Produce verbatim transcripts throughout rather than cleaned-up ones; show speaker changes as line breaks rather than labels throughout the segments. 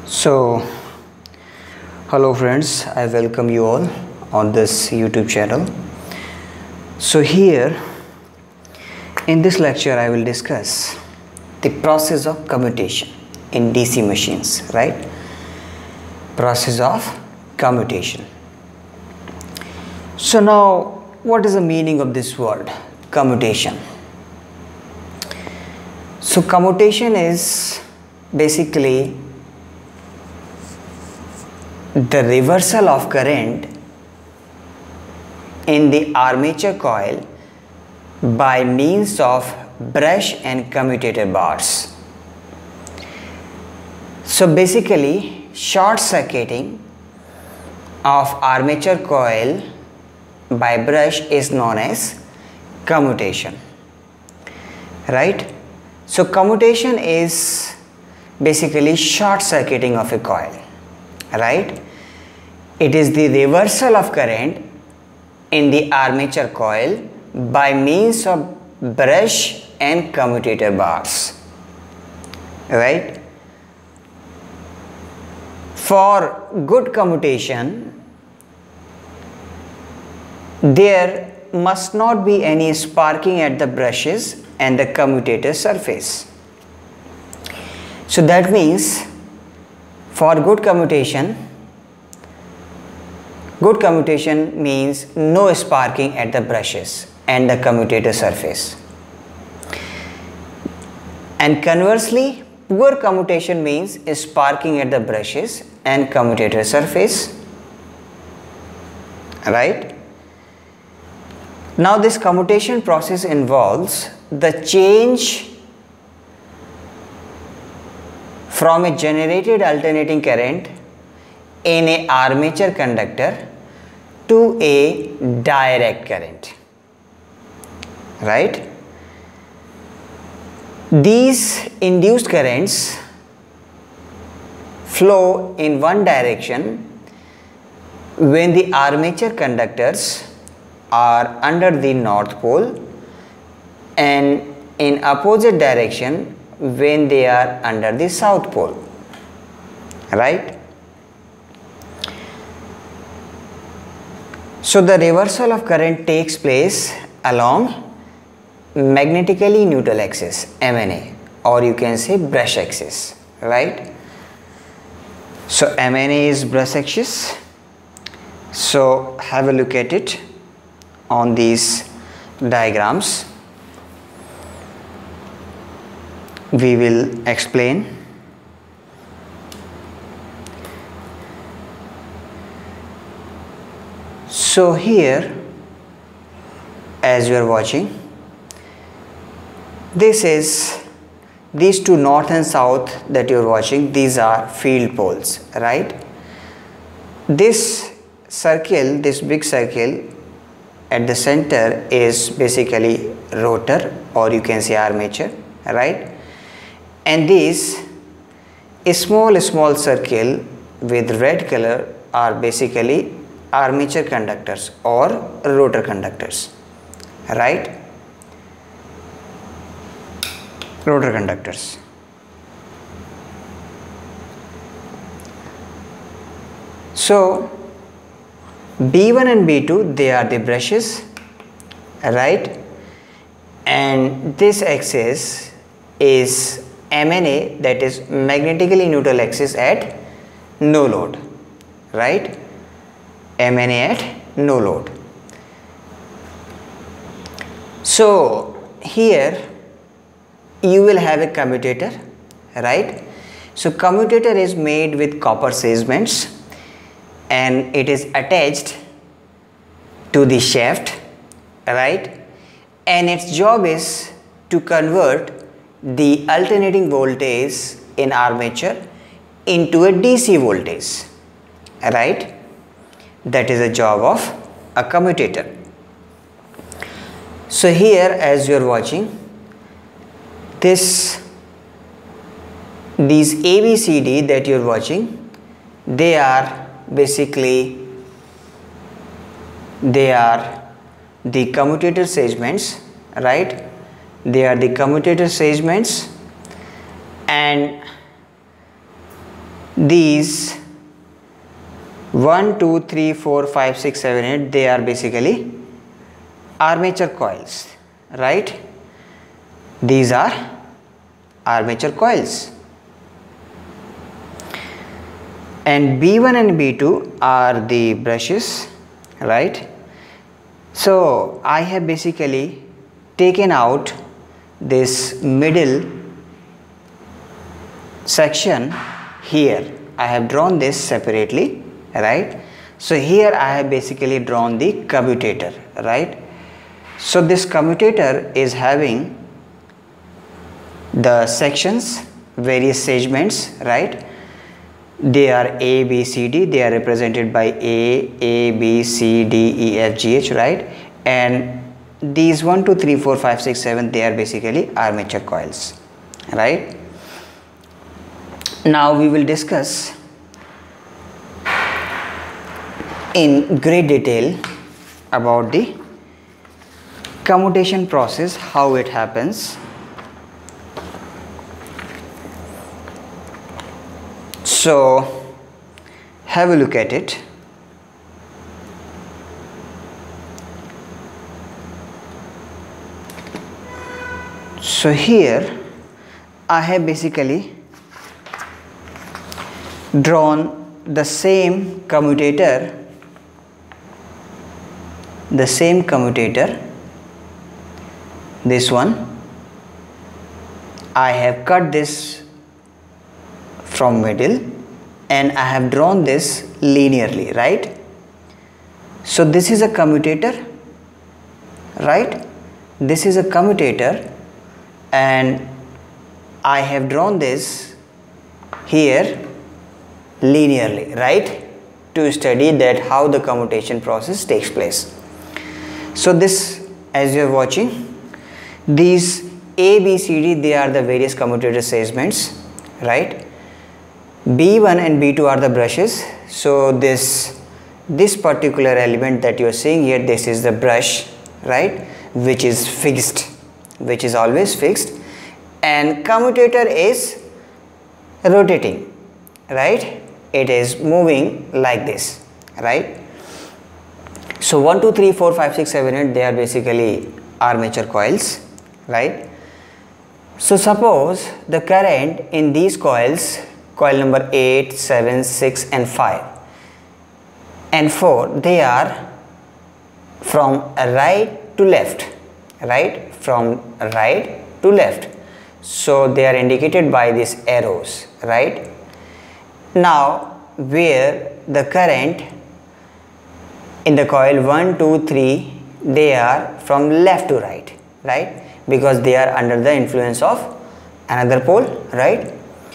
So, hello friends, I welcome you all on this YouTube channel. So here in this lecture I will discuss the process of commutation in D C machines, right? Process of commutation. So now what is the meaning of this word commutation? So commutation is basically the reversal of current in the armature coil by means of brush and commutator bars. So basically short circuiting of armature coil by brush is known as commutation, right? So commutation is basically short circuiting of a coil, right? It is the reversal of current in the armature coil by means of brush and commutator bars, right? For good commutation, there must not be any sparking at the brushes and the commutator surface. So that means for good commutation, good commutation means no sparking at the brushes and the commutator surface. And conversely, poor commutation means sparking at the brushes and commutator surface, right? Now this commutation process involves the change from a generated alternating current in a armature conductor to a direct current, right? These induced currents flow in one direction when the armature conductors are under the north pole and in opposite direction when they are under the south pole, right? So the reversal of current takes place along magnetically neutral axis, M N A, or you can say brush axis, right? So M N A is brush axis. So have a look at it on these diagrams. We will explain. So here, as you are watching, this is these two north and south that you are watching, these are field poles, right? This circle, this big circle at the center is basically rotor, or you can say armature, right? And these small small circle with red color are basically armature conductors or rotor conductors, right? Rotor conductors. So B one and B two, they are the brushes, right? And this axis is M N A, that is magnetically neutral axis at no load, right? M N A at no load. So here you will have a commutator, right? So commutator is made with copper segments and it is attached to the shaft, right? And its job is to convert the alternating voltage in armature into a D C voltage, right? That is the job of a commutator. So here, as you are watching, this these A B C D that you are watching, they are basically they are the commutator segments, right? They are the commutator segments, and these one, two, three, four, five, six, seven, eight, they are basically armature coils, right? These are armature coils. And B one and B two are the brushes, right? So I have basically taken out this middle section here. I have drawn this separately, right? So here I have basically drawn the commutator, right? So this commutator is having the sections, various segments, right? They are A, B, C, D. They are represented by A, A, B, C, D, E, F, G, H, right? And these one, two, three, four, five, six, seven, they are basically armature coils, right? Now we will discuss in great detail about the commutation process, how it happens. So have a look at it. So here I have basically drawn the same commutator, the same commutator, this one. I have cut this from middle and I have drawn this linearly, right? So this is a commutator, right? This is a commutator and I have drawn this here linearly, right, to study that how the commutation process takes place. So this, as you are watching, these A, B, C, D, they are the various commutator segments, right? B one and B two are the brushes. So this this particular element that you are seeing here, this is the brush, right, which is fixed, which is always fixed, and commutator is rotating, right? It is moving like this, right? So one, two, three, four, five, six, seven, eight, they are basically armature coils, right? So suppose the current in these coils, coil number eight, seven, six and five and four, they are from right to left, right, from right to left. So they are indicated by these arrows, right? Now where the current in the coil one, two, three, they are from left to right, right, because they are under the influence of another pole, right?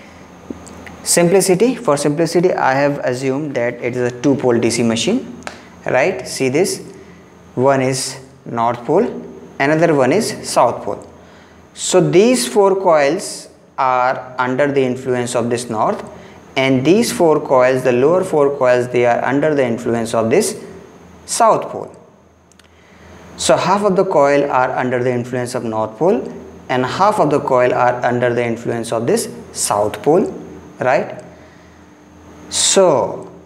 Simplicity, for simplicity I have assumed that it is a two pole D C machine, right? See this, one is north pole, another one is south pole. So these four coils are under the influence of this north, and these four coils, the lower four coils, they are under the influence of this south pole. So half of the coil are under the influence of north pole and half of the coil are under the influence of this south pole, right? So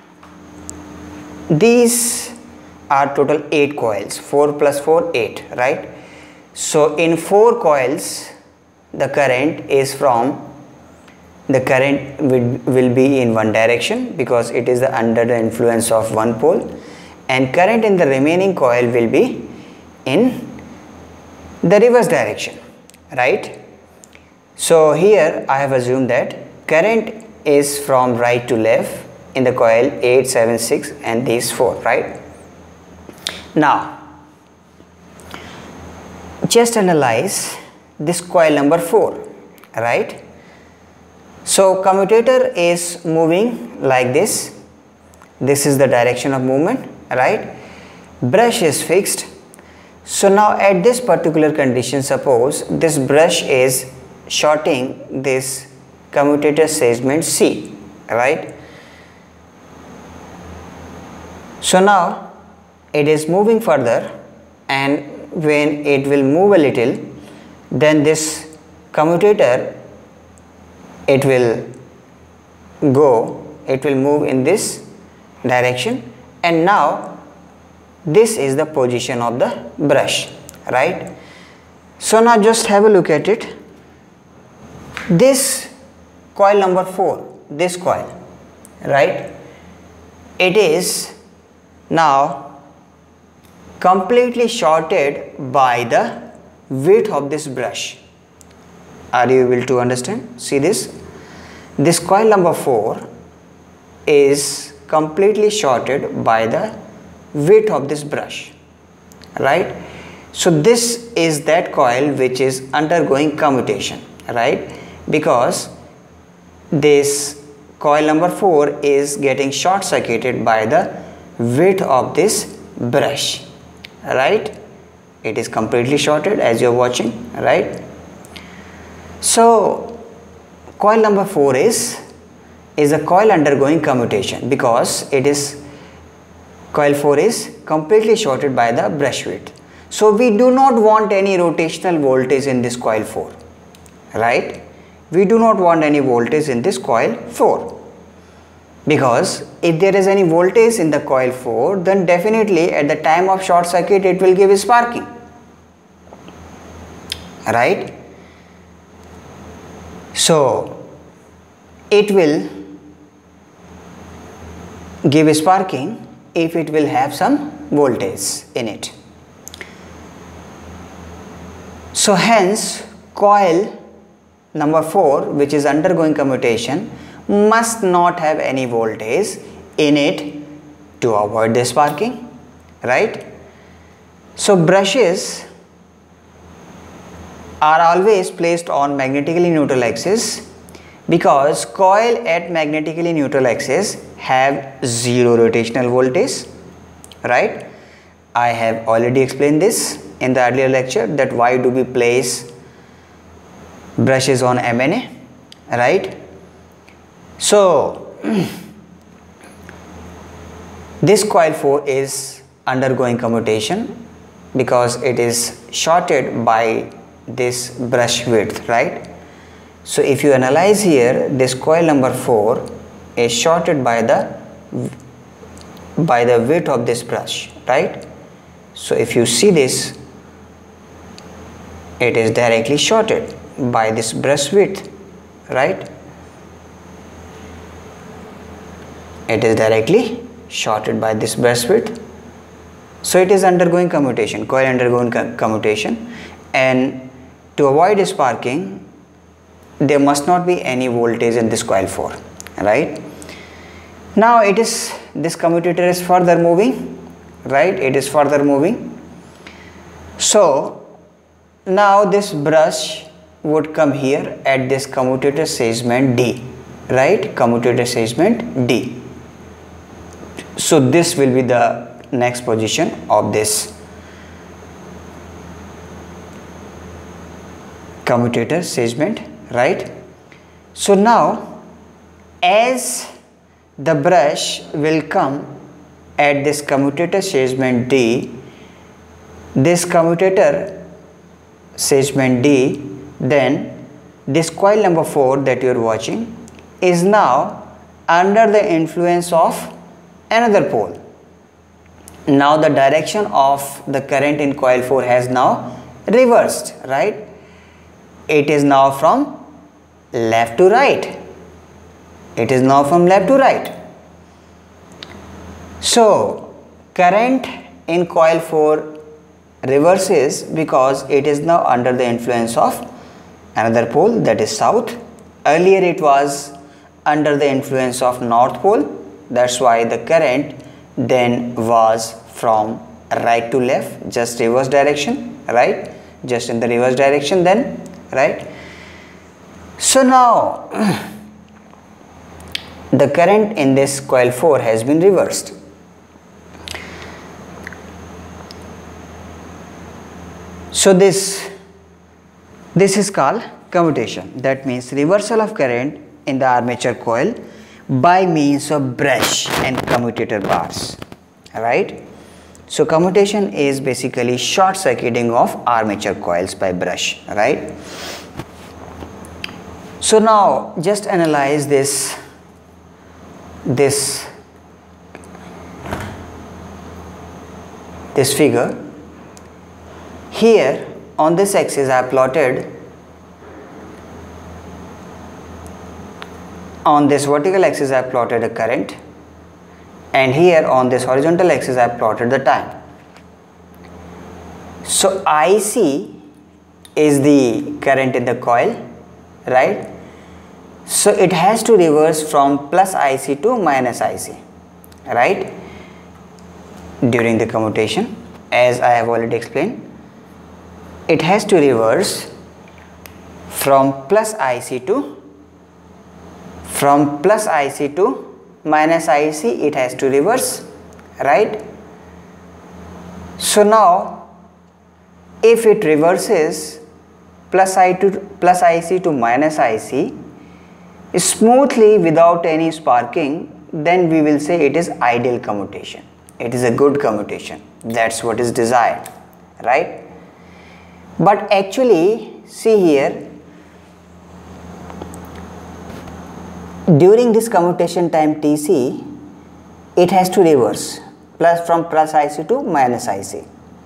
these are total eight coils, four plus four, eight, right? So in four coils the current is from the current will, will be in one direction because it is the under the influence of one pole, and current in the remaining coil will be in the reverse direction, right? So here I have assumed that current is from right to left in the coil eight, seven, six and these four, right? Now just analyze this coil number four, right? So commutator is moving like this, this is the direction of movement, right? Brush is fixed. So now at this particular condition, suppose this brush is shorting this commutator segment C, right? So now it is moving further, and when it will move a little, then this commutator, it will go, it will move in this direction, and now this is the position of the brush, right? So now just have a look at it. This coil number four, this coil, right, it is now completely shorted by the width of this brush. Are you able to understand? See this? This coil number four is completely shorted by the width of this brush, right? So this is that coil which is undergoing commutation, right? Because this coil number four is getting short circuited by the width of this brush, right? It is completely shorted as you are watching, right? So coil number four is is a coil undergoing commutation because it is coil four is completely shorted by the brush width. So we do not want any rotational voltage in this coil four, right? We do not want any voltage in this coil four, because if there is any voltage in the coil four, then definitely at the time of short circuit it will give sparking, right? So it will give sparking if it will have some voltage in it. So hence coil number four, which is undergoing commutation, must not have any voltage in it to avoid the sparking, right? So brushes are always placed on magnetically neutral axis because coil at magnetically neutral axis have zero rotational voltage, right? I have already explained this in the earlier lecture, that why do we place brushes on M N A, right? So this coil four is undergoing commutation because it is shorted by this brush width, right? So if you analyze here, this coil number four is shorted by the by the width of this brush, right? So if you see this, it is directly shorted by this brush width, right? It is directly shorted by this brush width. So it is undergoing commutation, coil undergoing commutation, and to avoid sparking there must not be any voltage in this coil four, right? Now it is, this commutator is further moving, right? It is further moving. So now this brush would come here at this commutator segment D, right? Commutator segment D. So this will be the next position of this commutator segment, right? So now as the brush will come at this commutator segment D, this commutator segment D, then this coil number four that you are watching is now under the influence of another pole. Now the direction of the current in coil four has now reversed, right? It is now from left to right. It is now from left to right. So current in coil four reverses because it is now under the influence of another pole, that is south. Earlier it was under the influence of north pole, that's why the current then was from right to left, just reverse direction, right? Just in the reverse direction then, right? So now the current in this coil four has been reversed. So this this is called commutation. That means reversal of current in the armature coil by means of brush and commutator bars, right? So commutation is basically short circuiting of armature coils by brush, right? So now just analyze this this this figure. Here on this axis I have plotted, on this vertical axis I have plotted a current, and here on this horizontal axis I have plotted the time. So I C is the current in the coil, right? So it has to reverse from plus I C to minus I C, right, during the commutation, as I have already explained. It has to reverse from plus I C to from plus I C to minus I C. It has to reverse, right? So now if it reverses plus I to plus I C to minus I C smoothly without any sparking, then we will say it is ideal commutation. It is a good commutation. That's what is desired, right? But actually, see here, during this commutation time T C, it has to reverse plus from plus I C to minus I C.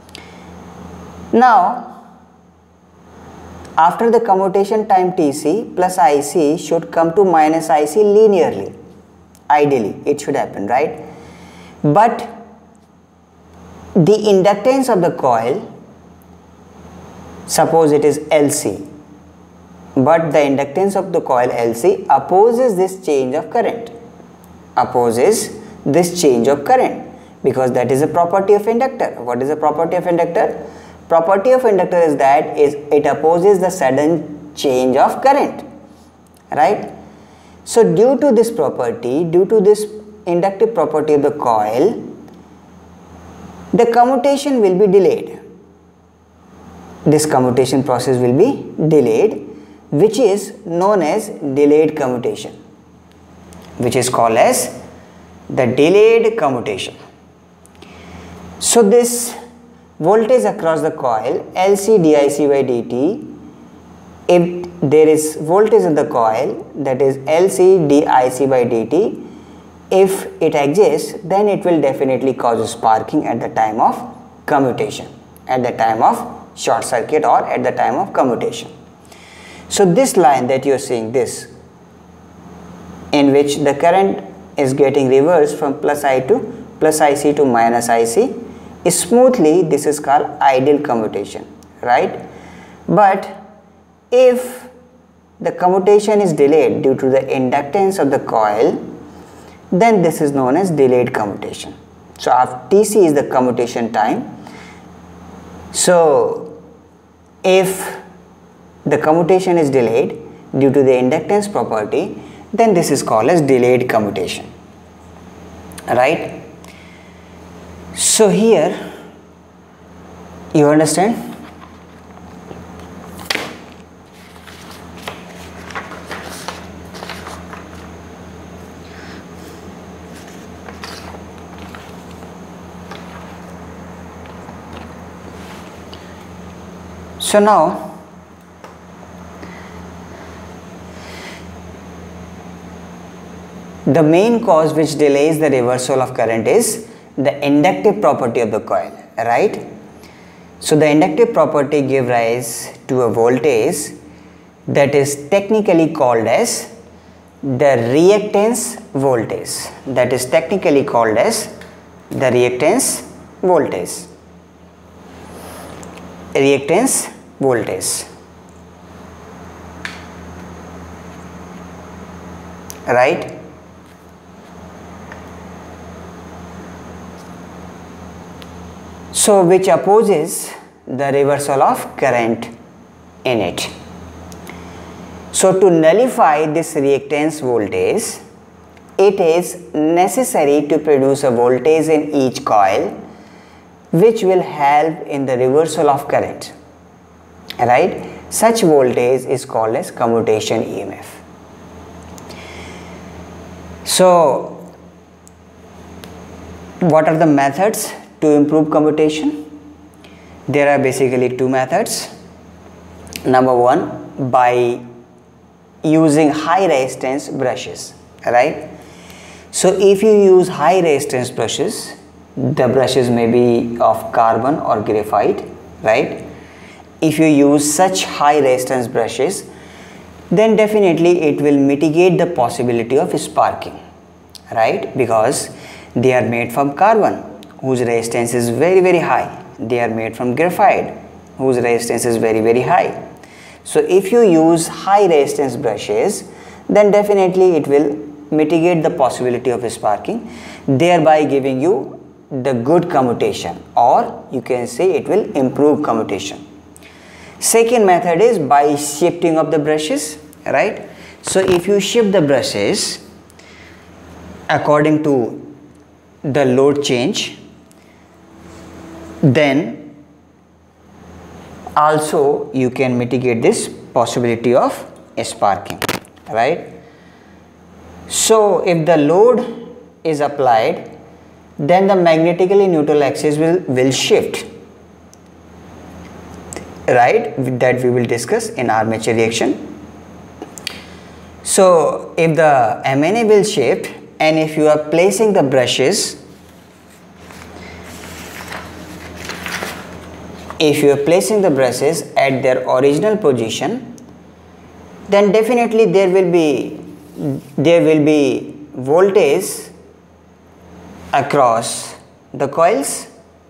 Now after the commutation time T C, plus I C should come to minus I C linearly. Ideally it should happen, right? But the inductance of the coil, suppose it is L C, but the inductance of the coil L C opposes this change of current, opposes this change of current, because that is a property of inductor. What is the property of inductor? Property of inductor is that is it opposes the sudden change of current, right? So due to this property, due to this inductive property of the coil, the commutation will be delayed. This commutation process will be delayed, which is known as delayed commutation, which is called as the delayed commutation. So this voltage across the coil L C dic by dt, if there is voltage in the coil, that is L C dic by dt, if it exists, then it will definitely cause sparking at the time of commutation, at the time of short circuit or at the time of commutation. So this line that you are seeing, this, in which the current is getting reversed from plus I to plus I C to minus I C, smoothly, this is called ideal commutation, right? But if the commutation is delayed due to the inductance of the coil, then this is known as delayed commutation. So after T C is the commutation time. So if the commutation is delayed due to the inductance property, then this is called as delayed commutation, right? So here you understand? So now the main cause which delays the reversal of current is the inductive property of the coil, right? So the inductive property gives rise to a voltage that is technically called as the reactance voltage. That is technically called as the reactance voltage. Reactance voltage, right? So which opposes the reversal of current in it. So to nullify this reactance voltage, it is necessary to produce a voltage in each coil which will help in the reversal of current, right? Such voltage is called as commutation E M F. So what are the methods to improve commutation? There are basically two methods. Number one, by using high resistance brushes, right? So if you use high resistance brushes, the brushes may be of carbon or graphite, right? If you use such high resistance brushes, then definitely it will mitigate the possibility of sparking, right? Because they are made from carbon, whose resistance is very very high. They are made from graphite, whose resistance is very very high. So if you use high resistance brushes, then definitely it will mitigate the possibility of sparking, thereby giving you the good commutation, or you can say it will improve commutation. Second method is by shifting of the brushes, right? So if you shift the brushes according to the load change, then also you can mitigate this possibility of sparking, right? So if the load is applied, then the magnetically neutral axis will, will shift, right? That we will discuss in armature reaction. So if the M N A will shift, and if you are placing the brushes, if you are placing the brushes at their original position, then definitely there will be there will be voltage across the coils,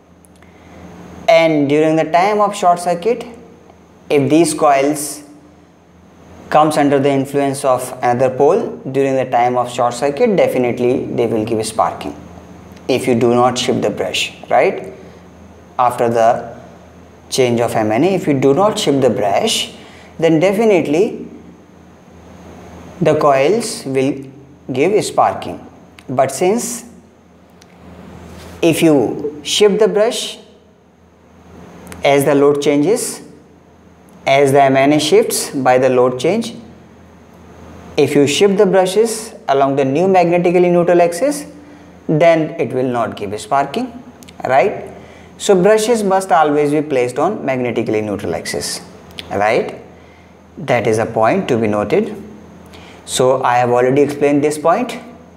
and during the time of short circuit, if these coils comes under the influence of another pole during the time of short circuit, definitely they will give sparking if you do not shift the brush, right? After the change of M N A, if you do not shift the brush, then definitely the coils will give sparking. But since if you shift the brush as the load changes, as the M N A shifts by the load change, if you shift the brushes along the new magnetically neutral axis, then it will not give sparking, right? So brushes must always be placed on magnetically neutral axis, right? That is a point to be noted. So I have already explained this point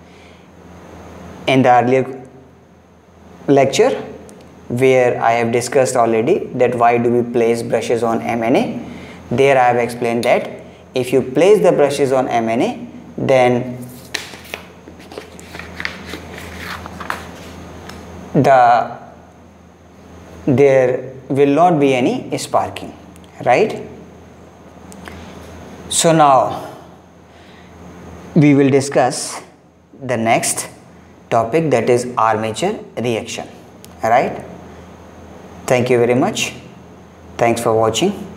in the earlier lecture, where I have discussed already that why do we place brushes on M N A. There I have explained that if you place the brushes on M N A, then the there will not be any sparking, right? So now we will discuss the next topic, that is armature reaction, right? Thank you very much. Thanks for watching.